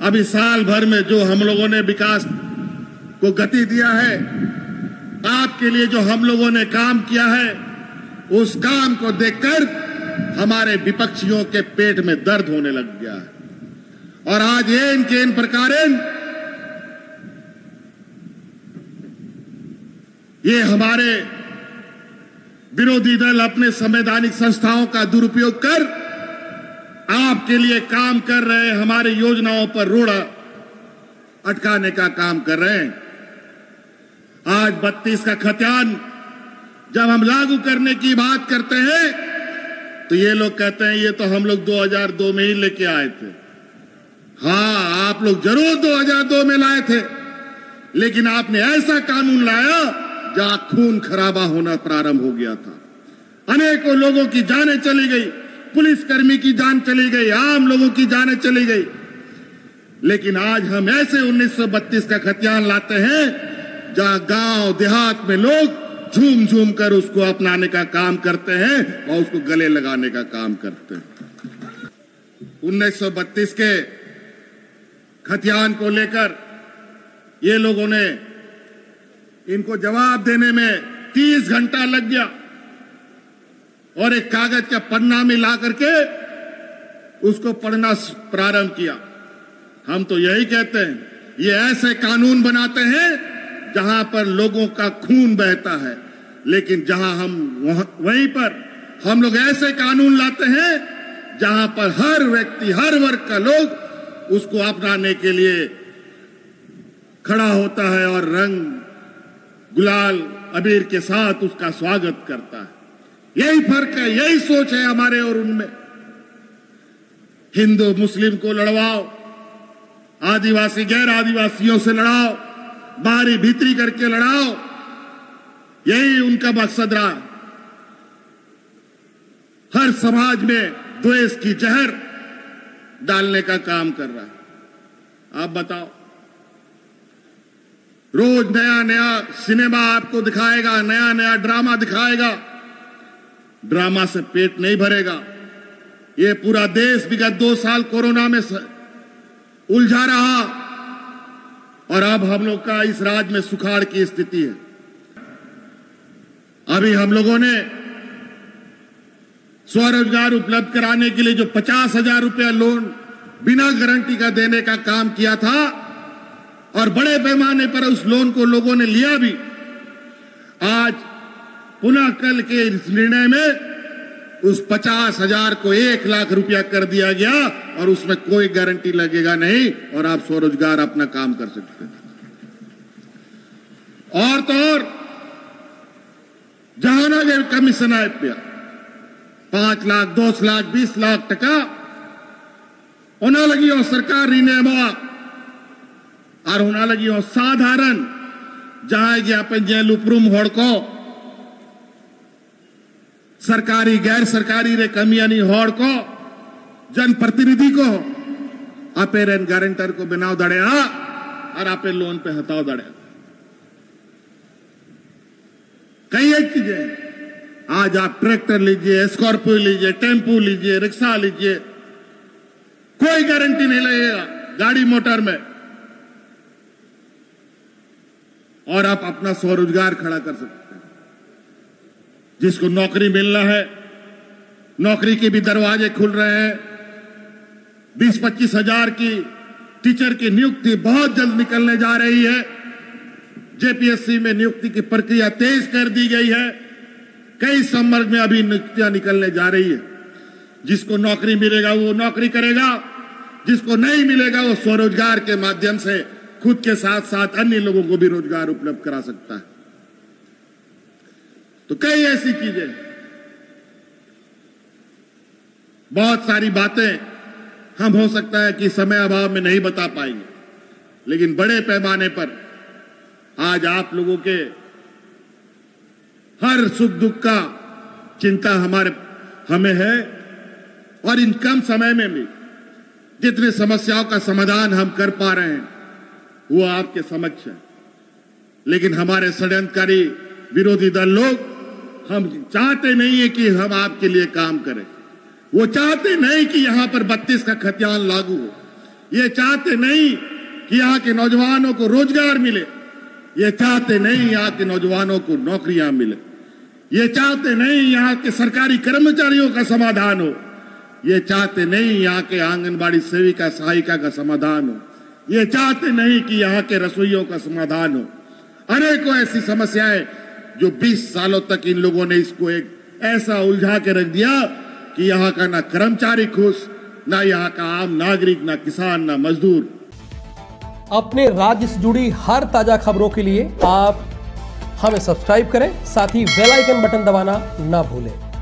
अभी साल भर में जो हम लोगों ने विकास को गति दिया है, आपके लिए जो हम लोगों ने काम किया है, उस काम को देखकर हमारे विपक्षियों के पेट में दर्द होने लग गया है। और आज एन के इन प्रकारेण ये हमारे विरोधी दल अपने संवैधानिक संस्थाओं का दुरुपयोग कर आपके लिए काम कर रहे, हमारे योजनाओं पर रोड़ा अटकाने का काम कर रहे हैं। आज 32 का खतियान जब हम लागू करने की बात करते हैं तो ये लोग कहते हैं ये तो हम लोग 2002 में ही लेके आए थे। हाँ, आप लोग जरूर 2002 में लाए थे, लेकिन आपने ऐसा कानून लाया जहां खून खराबा होना प्रारंभ हो गया था। अनेकों लोगों की जानें चली गई, पुलिसकर्मी की जान चली गई, आम लोगों की जानें चली गई। लेकिन आज हम ऐसे 1932 का खतियान लाते हैं जहां गांव देहात में लोग झूम झूम कर उसको अपनाने का काम करते हैं और उसको गले लगाने का काम करते हैं। 1932 के खतियान को लेकर ये लोगों ने इनको जवाब देने में 30 घंटा लग गया और एक कागज का पन्ना में ला करके उसको पढ़ना प्रारंभ किया। हम तो यही कहते हैं, ये ऐसे कानून बनाते हैं जहां पर लोगों का खून बहता है, लेकिन जहां हम वहीं पर हम लोग ऐसे कानून लाते हैं जहां पर हर व्यक्ति, हर वर्ग का लोग उसको अपनाने के लिए खड़ा होता है और रंग गुलाल अबीर के साथ उसका स्वागत करता है। यही फर्क है, यही सोच है हमारे और उनमें। हिंदू मुस्लिम को लड़वाओ, आदिवासी गैर आदिवासियों से लड़ाओ, बाहरी भीतरी करके लड़ाओ, यही उनका मकसद रहा। हर समाज में द्वेष की जहर डालने का काम कर रहा है। आप बताओ, रोज नया नया सिनेमा आपको दिखाएगा, नया नया ड्रामा दिखाएगा। ड्रामा से पेट नहीं भरेगा। ये पूरा देश विगत 2 साल कोरोना में उलझा रहा और अब हम लोग का इस राज्य में सुखाड़ की स्थिति है। अभी हम लोगों ने स्वरोजगार उपलब्ध कराने के लिए जो 50,000 रुपया लोन बिना गारंटी का देने का काम किया था और बड़े पैमाने पर उस लोन को लोगों ने लिया भी, आज पुनः कल के इस निर्णय में उस 50,000 को 1 लाख रुपया कर दिया गया और उसमें कोई गारंटी लगेगा नहीं और आप स्वरोजगार अपना काम कर सकते हैं। और तो और जहां कमीशन आए पे 5 लाख 10 लाख 20 लाख टका होना लगी और सरकार रिनेवा और होना लगी और साधारण जहां गया पे जेल उपरूम होड़ को सरकारी गैर सरकारी रे कमियानी होड़ को जनप्रतिनिधि को आपे रेन गारंटर को बनाव दड़े और आपे लोन पे हटाओ दड़े। कई एक चीजें, आज आप ट्रैक्टर लीजिए, स्कॉर्पियो लीजिए, टेम्पो लीजिए, रिक्शा लीजिए, कोई गारंटी नहीं लगेगा गाड़ी मोटर में और आप अपना स्वरोजगार खड़ा कर सकते हैं। जिसको नौकरी मिलना है, नौकरी के भी दरवाजे खुल रहे हैं। 20-25 हजार की टीचर की नियुक्ति बहुत जल्द निकलने जा रही है। जेपीएससी में नियुक्ति की प्रक्रिया तेज कर दी गई है। कई संवर्ग में अभी नियुक्तियां निकलने जा रही है। जिसको नौकरी मिलेगा वो नौकरी करेगा, जिसको नहीं मिलेगा वो स्वरोजगार के माध्यम से खुद के साथ साथ अन्य लोगों को भी रोजगार उपलब्ध करा सकता है। तो कई ऐसी चीजें, बहुत सारी बातें हम हो सकता है कि समय अभाव में नहीं बता पाएंगे, लेकिन बड़े पैमाने पर आज आप लोगों के हर सुख दुख का चिंता हमें है और इन कम समय में भी जितने समस्याओं का समाधान हम कर पा रहे हैं वो आपके समक्ष है। लेकिन हमारे षड्यंत्रकारी विरोधी दल लोग हम चाहते नहीं है कि हम आपके लिए काम करें। वो चाहते नहीं कि यहां पर 32 का खतियान लागू हो। ये चाहते नहीं कि यहाँ के नौजवानों को रोजगार मिले, ये चाहते नहीं यहाँ के नौजवानों को नौकरियां मिले, ये चाहते नहीं यहाँ के सरकारी कर्मचारियों का समाधान हो, ये चाहते नहीं यहाँ के आंगनबाड़ी सेविका सहायिका का समाधान हो, ये चाहते नहीं कि यहाँ के रसोइयों का समाधान हो। अनेकों ऐसी समस्याएं जो 20 सालों तक इन लोगों ने इसको एक ऐसा उलझा के रख दिया कि यहाँ का ना कर्मचारी खुश, ना यहाँ का आम नागरिक, ना किसान, ना मजदूर। अपने राज्य से जुड़ी हर ताजा खबरों के लिए आप हमें सब्सक्राइब करें, साथ ही बेल आइकन बटन दबाना ना भूलें।